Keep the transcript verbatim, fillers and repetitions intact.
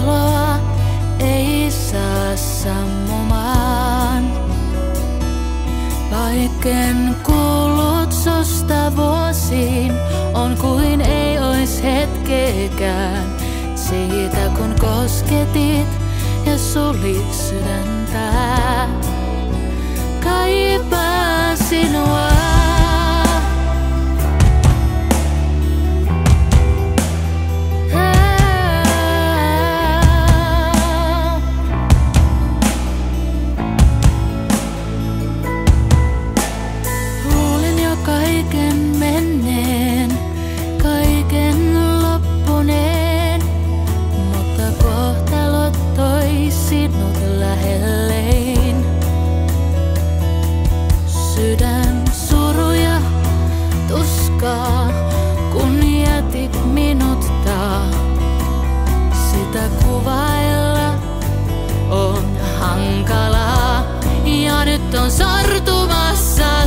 valoa ei saa sammumaan. Vaikken kuullut susta vuosiin, on kuin ei ois hetkeäkään. Siitä kun kosketit ja sulit sydäntä, kaipaan sinua. Kaiken menneen, kaiken loppuneen, mutta kohtalo toi sinut lähelleen. Sydän suruja, tuskaa, kun jätit minut taa. Sitä kuvailla on hankalaa ja nyt on sortumassa.